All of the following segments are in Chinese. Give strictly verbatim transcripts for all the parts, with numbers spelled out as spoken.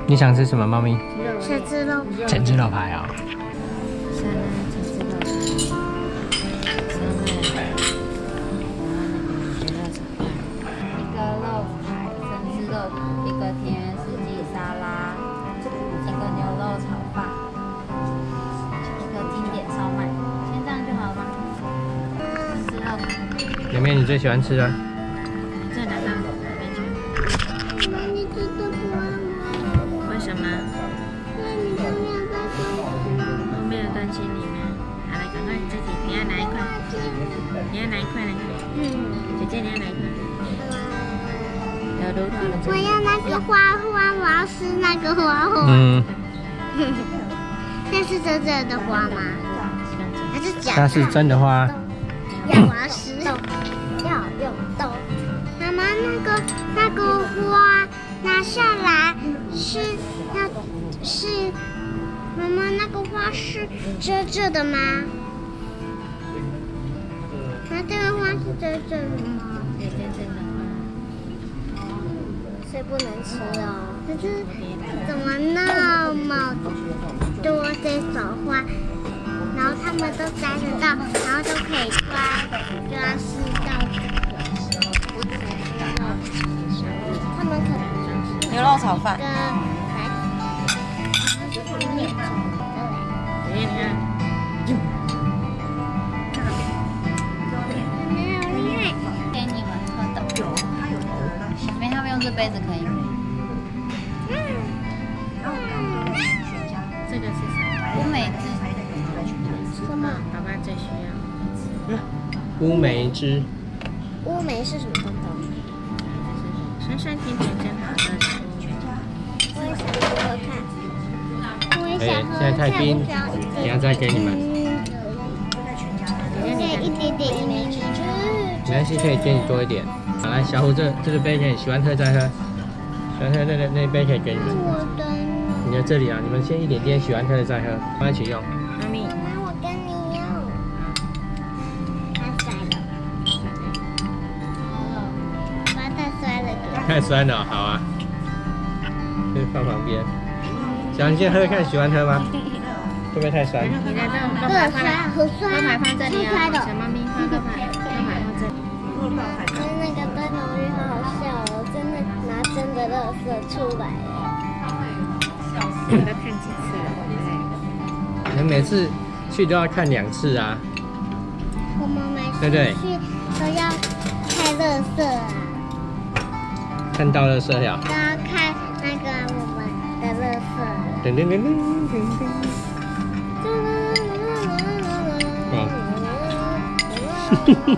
你想吃什么，猫咪？ 想吃肉。 想吃肉排啊、哦。里面你最喜欢吃的？ 这拿到那边去。 你吃得完吗？ 为什么？ 那你都没有在都没有断心里面。好了，赶快自己，你要哪一块？你要哪一块呢？嗯，姐姐你要哪一块？有芦头的。 我要那个花花，我要吃那个花花。 嗯。 那是真正的花吗？还是假的？ 它是真的花。 要我要吃豆，要用豆。妈妈，那个那个花拿下来是要是妈妈那个花是遮着的吗？那这个花是遮着的吗？ 对，真正的花。 所以不能吃哦。可是怎么那么多这种花？然后他们都摘得到，然后都可以抓，就要试到他们可能牛肉炒饭。 跟孩子里面种的嘞。 你看， 没有厉害。 给你们喝的。没，他们用这杯子可以吗？ 嗯。 这个是什么？乌梅汁。 什么？ 爸爸最需要。 乌梅汁。 乌梅是什么东东？ 酸酸甜甜真好喝的。 我也想喝喝看。我也想喝喝看。 现在太冰，等下再给你们。 我给一点点乌梅汁。 没关系，可以给你多一点。好，来，小虎，这这个杯可以，喜欢喝再喝。喜欢喝那那那杯可以给你们。 我的呢？ 你在这里啊，你们先一点点，喜欢喝的再喝，放一起用。 妈咪。 那我跟你用。太酸了。把它酸了点。 太酸了，好啊。就放旁边。想先喝喝看，喜欢喝吗？会不会太酸？ 你来这种肉很排放， 酸，很酸。 肉排放这里啊，小猫咪放肉排，肉排放这里。 那个灯笼鱼好好笑哦，真的拿真的垃圾出来了。 我都看几次了。 你们每次去都要看两次啊。 我们每次对不对去都要看垃圾啊， 看到垃圾呀。 都要看那个我们的垃圾。 噔噔噔噔噔噔。哦。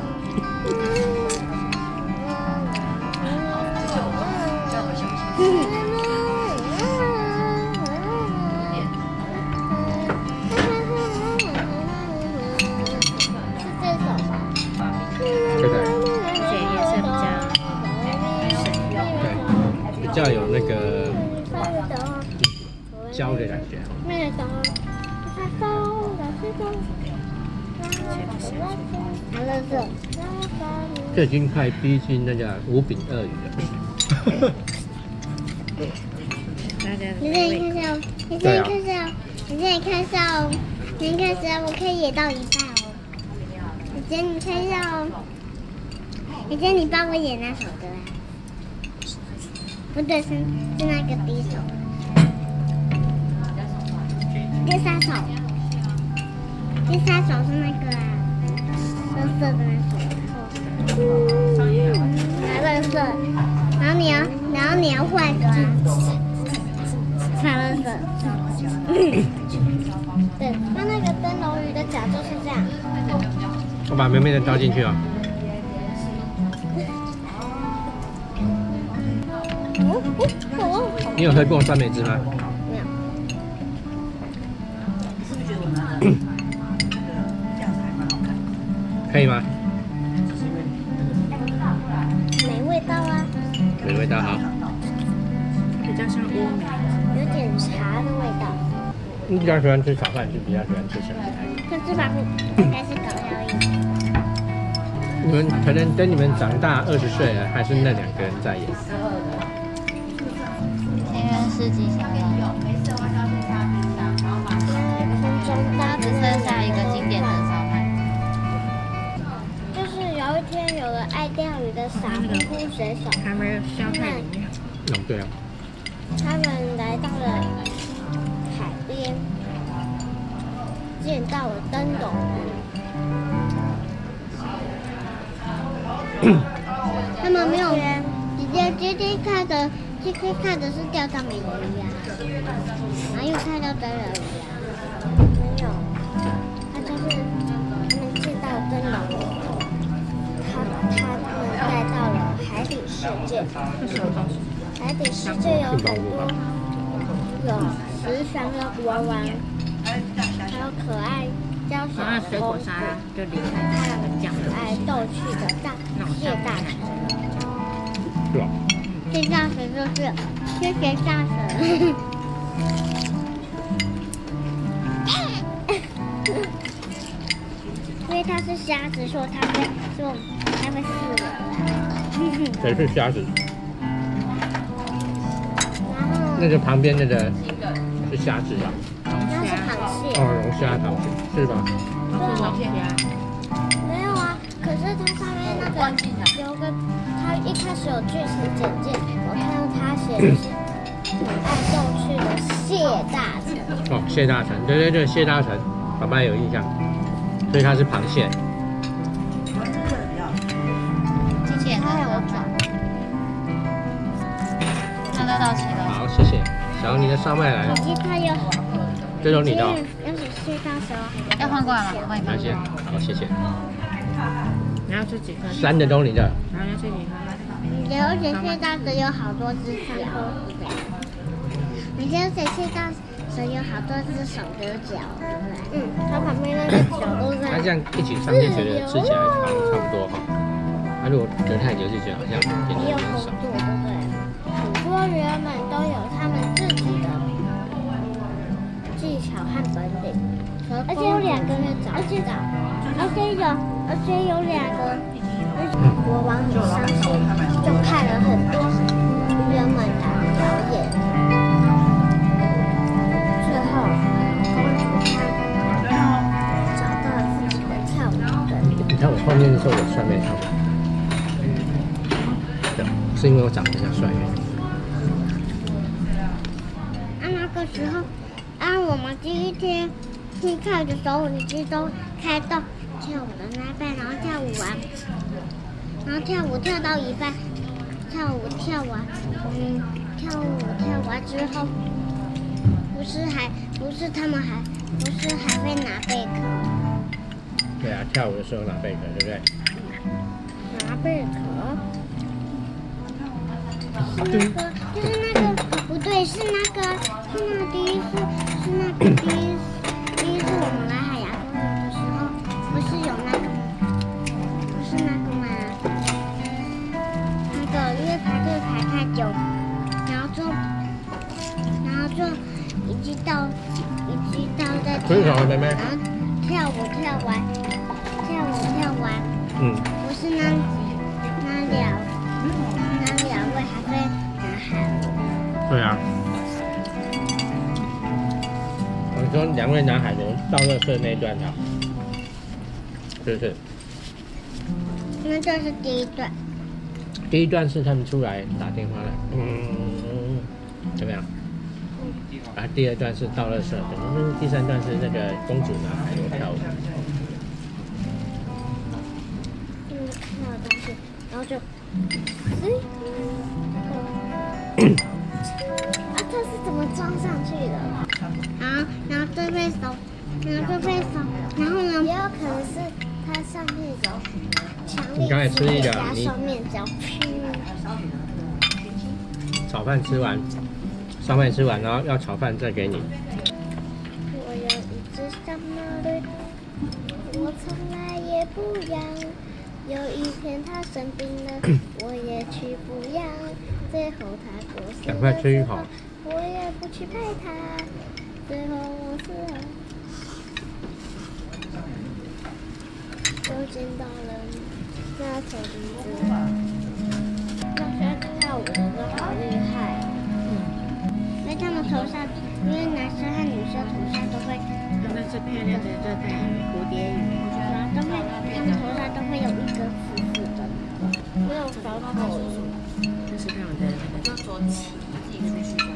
这个， 而且颜色比较深对，比较有那个胶的感觉。这已经快逼近那个五饼鳄鱼了。 你这里看一下哦，你这里看一下哦，你这里看一下哦，你看一下，我可以演到一半哦。姐姐，你看一下哦。姐姐，你帮我演那首歌啊？不对，是是那个第一首。第三首。第三首是那个啊，垃圾的那首。拿垃圾，然后你要，然后你要换歌啊。拿垃圾。对，它那个灯笼鱼的脚就是这样。 我把妹妹的倒进去啊。你有喝过酸梅汁吗？ 没有。 可以吗？ 没味道啊。 没味道，好。 比较像乌梅， 有点茶的味道。 你比较喜欢吃炒饭，还是比较喜欢吃什么？ 可是吧，应该是搞笑意。 你们可能等你们长大二十岁了，还是那两个人在演？ 应该是吃几小了？ 中大只剩下一个经典的烧麦。 就是有一天有个爱钓鱼的傻乎乎水手， 还没有烧太里面。 嗯，对啊。 他们来到了海边，见到了灯笼。他们没有直接接近看的，接近看的是钓到美人鱼啊，哪有看到真人鱼啊？没有，他就是他们见到灯笼，他他们带到了海底世界。海底世界有很多，有慈祥的国王，还有可爱娇小的水果沙拉就离开他们讲可爱逗趣的大谢大神。 是吧？ 谢大神就是谢谢大神。因为他是瞎子，说他会说他会死人。 谁是虾子？ 然后那个旁边那个是虾子吧？ 那是螃蟹。 哦，龙虾螃蟹是吧？ 是龙虾。 没有啊，可是它上面那个有个，它一开始有剧情简介，我看到它写的是可爱逗趣的谢大臣。 哦，谢大臣，对对对，谢大臣，爸爸有印象，所以它是螃蟹。 机器人它有爪。 那都到齐了。 好，谢谢。小你的烧麦来了， 其实它有， 这都你的哦。 要是谢大神， 要换过来吗？我帮你拿些，好，谢谢。 你要吃几颗？ 三的都你的。 然后要吃几颗？ 而且谢大神有好多只脚。你先写谢大神有好多只手跟脚，对不对？嗯，它旁边那个脚都在。 那这样一起上面觉得吃起来好像差不多哈。那如果隔太久就觉得好像变得也有有点少。 红度，对不对？很多人们都有他们自己的技巧和本领，而且有两个人找不到，而且有，而且有两个，国王很伤心，就派了很多渔人们来表演。最后，公主她找到了自己的跳舞本领。 你看我后面的时候有帅妹跳舞，对，是因为我长得比较帅。 啊，那个时候，啊，我们第一天去跳的时候，你记得开到跳舞的那边，然后跳舞完，然后跳舞跳到一半，跳舞跳完，嗯，跳舞跳完之后，不是还不是他们还不是还会拿贝壳？ 对啊，跳舞的时候拿贝壳，对不对？ 拿贝壳。是那个，就是那个，不对，是那个，是那个第一次，是那个第一第一次我们来海洋公园的时候，不是有那个，不是那个吗？那个因为排队排太久，然后就，然后就已经到，已经到在跳， 很好，妹妹。 然后跳舞跳完，跳舞跳完， 嗯， 不是那那两。那两位还会拿海螺。 对啊。我说两位拿海螺倒垃圾那一段的，是不是？ 那这是第一段。 第一段是他们出来打电话了，嗯，怎么样？啊，第二段是倒垃圾，可能是第三段是那个公主拿海螺跳舞。 嗯，看到东西，然后就，啊，这是怎么装上去的？然后，然后这边手，然后这边手，然后呢？也有可能是它上面有强力胶加双面胶。 炒饭吃完，烧麦吃完，然后要炒饭再给你。 我有一只小毛驴，我从来也不养。有一天它生病了，我也去不养。最后它过世赶快吃一口。 我也不去陪它。最后我死了，就见到了那头驴子。那些跳舞的都好厉害。嗯，没所以他们头上，因为男生和女生头上都会， 那是漂亮的热带鱼，蝴蝶鱼， 都会，他们头上都会有一根死死的，没有小丑。 这是他们的那个说起自己的必须的。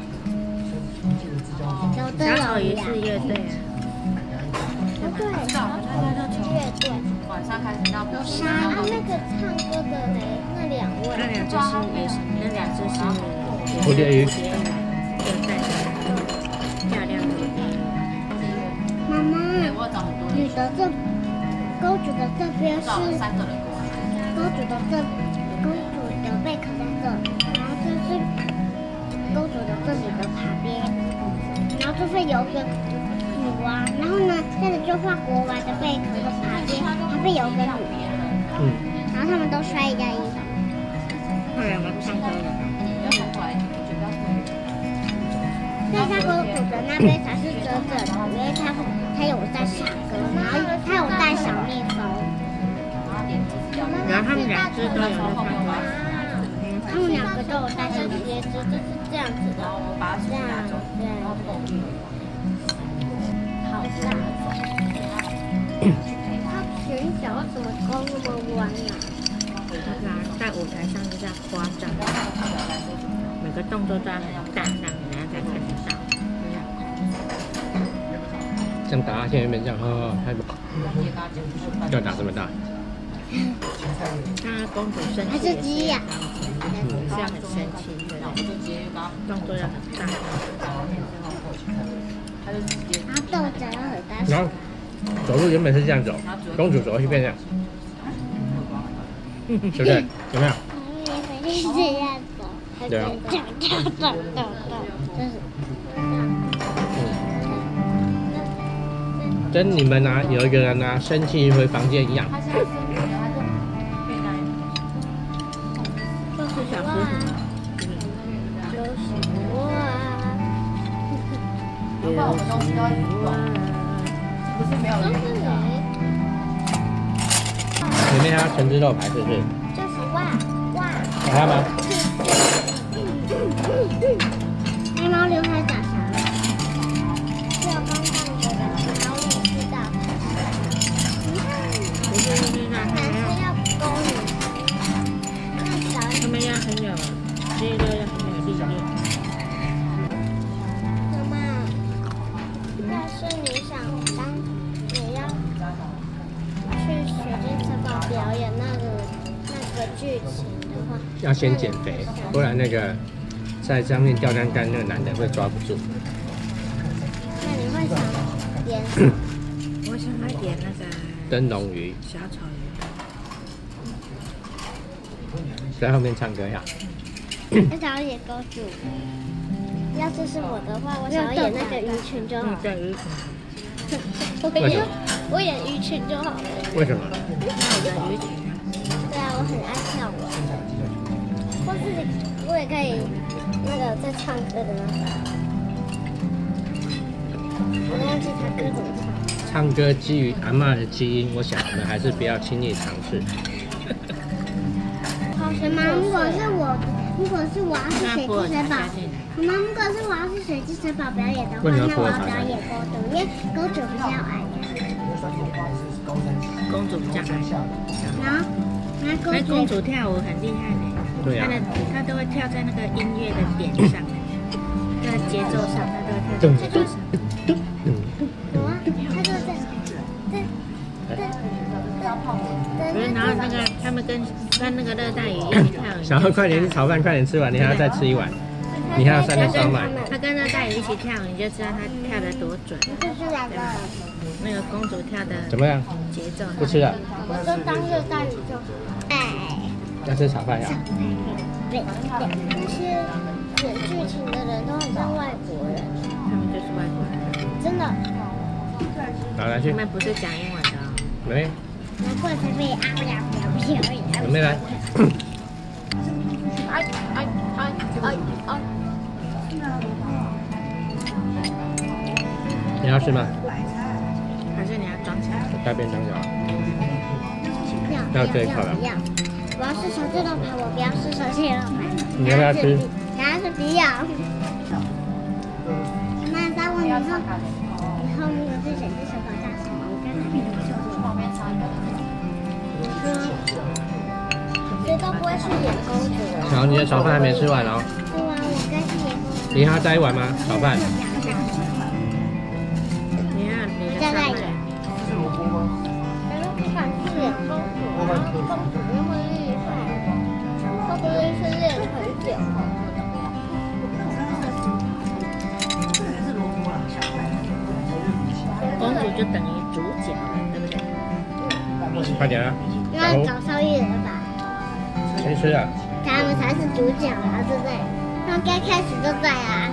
小小丑鱼是乐队啊。 对，乐队。 晚上开始到有啥啊？那个唱歌的嘞，那两位。 那两只是也是，那两只是蝴蝶鱼。 热带的漂亮的蝴蝶鱼。 妈妈，你的这公主的这边是三个人过来。 公主的这公主的贝壳在这，然后这是公主的这里的旁边，然后这是有个女娲，然后呢，这里就画国王的贝壳的旁边，旁边有个女， 嗯， 然后他们都穿一件衣服。 那两个唱歌的。 但是公主的那边才是真正的，因为她她有在唱歌，然后她有带小蜜蜂。 然后他们两只都有在唱歌。 他们两个都有带小鞋子，就是这样子的，这样对。好大！他裙角怎么高那么弯啊？ 他在舞台上就这样夸张，每个动作都要很大，让人家才看得到。 像打哈欠有没有这样？哦，太要打这么大？ 那公主生气还是鸡呀？ 嗯，是要很生气，对，动作要很大。 然后动作要很大。 然后走路原本是这样走，公主走过去变这样，对不对？有没有？ 你是这样走， 对啊。 这样这样走走走，就是跟你们啊，有一个人啊生气回房间一样。 就是小哇，就是哇， 不然我们东西都要移动，不是没有都人是你， 里面还有橙汁肉排，是不是？ 就是哇哇。 有它吗？ 黑猫刘海长啥了？是我刚看的人，然后你知道，你看，男生要勾女生，那小他们要很有，这个要很有力量。 妈妈，要是你想当，你要去水晶城堡表演那个那个剧情的话， 要先减肥，不然那个在上面吊单杆那个男的会抓不住。 那你会想点什么？ 我想要点那个灯笼鱼小丑鱼。 在后面唱歌呀。 我想要演公主。要是是我的话，我想要演那个鱼群就好嗯， 了。 对，鱼群。 我演我演鱼群就好了。 为什么？ 那我的鱼群啊， 对啊，我很爱跳舞。或是我也可以那个在唱歌的那个。我忘记他歌怎么唱。 唱歌基于阿嬷的基因，我想我们还是不要轻易尝试。 妈妈，如果是我，如果是我要是水晶城堡，妈妈，如果是我要是水晶城堡表演的话，那我要表演公主，因为公主比较矮。 公主比较矮。 然后，然后那公公主主跳舞很厉害呢， 对呀她的她都会跳在那个音乐的点上，那个节奏上，她都会跳在节奏上。 有啊，她就在在在在不是，然后那个他们跟跟那个热带鱼一起跳舞。 想要快点炒饭，快点吃完，你还要再吃一碗，你还要三个烧麦。 他跟热带鱼一起跳，你就知道他跳得多准。 就是两个。 那个公主跳的怎么样？ 节奏不吃了？ 我就当热带鱼就好。哎。 要吃炒饭呀？ 对对，那些演剧情的人都很像外国人。 他们就是外国人。 真的。 好，来去他。们不是讲英文的哦。 没。 难怪才被啊不呀不呀不呀不呀。 准备来。 哎哎哎哎哎。 你要吃吗？ 还是你要装起来？ 带便当就好。 要要要不要？我要吃手指肉排，我不要吃手切肉排。 你要不要吃？ 然后是不要。 以后以后如果是谁是手法大师，我跟他比的时候，我说谁都不会是演公主的。 小，你的炒饭还没吃完哦。 对啊，我该是演公主。 你还要再一碗吗？炒饭？ 你要你的再来一个。 上面。 然后不管是演公主，然后公主那么厉害，会不会是练很久？ 公主就等于主角了，对不对？ 快点啊！ 那找少爷了吧？ 谁吃啊？ 他们才是主角啊，对不对？他们刚开始就在啊，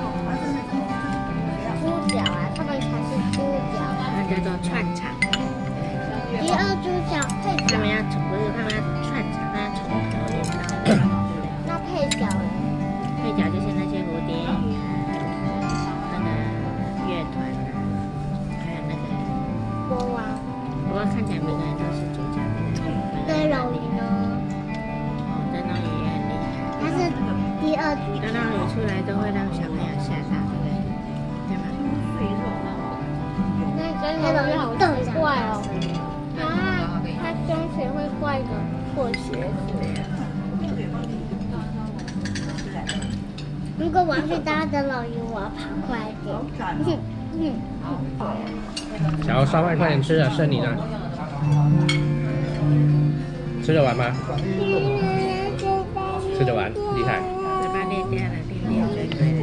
主角啊，他们才是主角。 那叫做串场。 第二主角配角他，们要从不是他们要串场，他要从头练到尾。 那配角呢？ 配角就是那些蝴蝶，那个乐团啊，还有那个。 国王。 不过看起来每个人都是主角。 那龙鱼呢？ 哦，灯笼鱼也很厉害。 他是第二主角。 灯笼鱼出来都会让小朋友吓到，对不对？对吗？ 那灯笼鱼好奇怪哦。啊，他胸前会挂一个破鞋子。如果我要去搭灯笼鱼，我要跑快一点。嗯嗯。 小烧饭快点吃啊，剩你的。吃得完吗？吃得完，厉害。 嘴巴裂掉了，变裂嘴嘴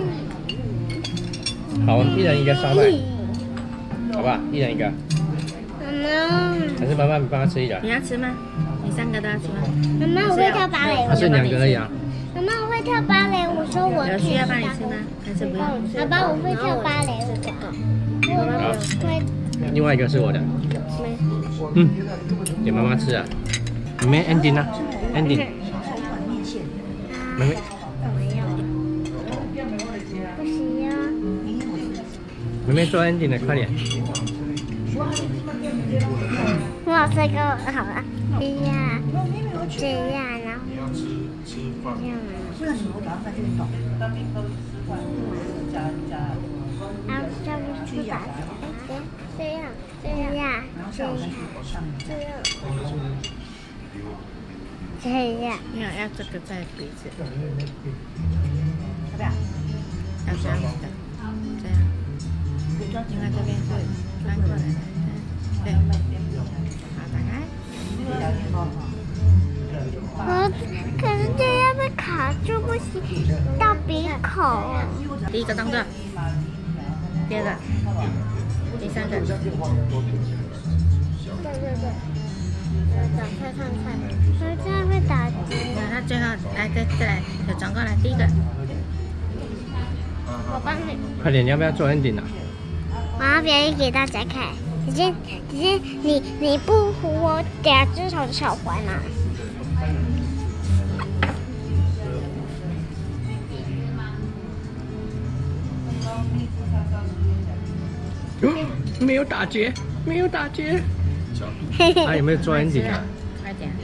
了。 好，一人一个烧饭，好不好？一人一个。 妈妈， 还是妈妈你帮他吃一点。 你要吃吗？你三个都要吃吗？ 妈妈，我会跳芭蕾舞。 他是两个而已啊。 妈妈，我会跳芭蕾舞，说我有需要帮你吃吗？还是不用？ 爸爸，我会跳芭蕾舞。我会。 另外一个是我的。嗯，给妈妈吃啊。妹妹 ending 啊 ，ending。妹妹。 不行呀。 妹妹做 ending 的，快点。 我老师跟我好了，这样，这样，然后这样。然后这样是打这样，这样，这样，这样，这样。 没有，要这个在鼻子。要不要？要这样子的，这样。另外这边是翻过来的，对。好，打开。 我可是这样被卡住，不行，到鼻孔。 第一个动作，第二个，第三个。 对对对，打开看看，我这样会打结。 那最后来再再来，就转过来，第一个。 我帮你。 快点，你要不要做 ending 啊？ 我要表演给大家看。姐姐，姐姐，你你不扶我两只手的手环吗？ 没有打结，没有打结。他有没有做 ending 啊？ 快点。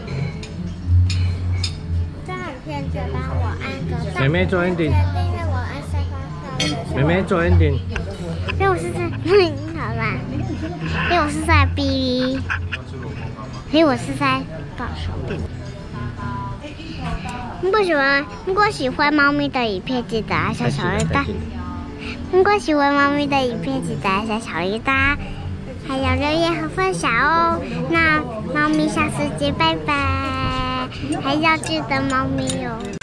这样骗着帮我按个。 妹妹做 ending。 我按三八妹妹做 ending。 因为我是在，好吧，因为我是在 B B， 因为我是在抱手臂。如果喜欢，如果喜欢猫咪的影片，记得按下小铃铛。如果喜欢猫咪的影片，记得按下小铃铛，还有留言和分享哦。那猫咪下次见，拜拜！还要记得猫咪哦。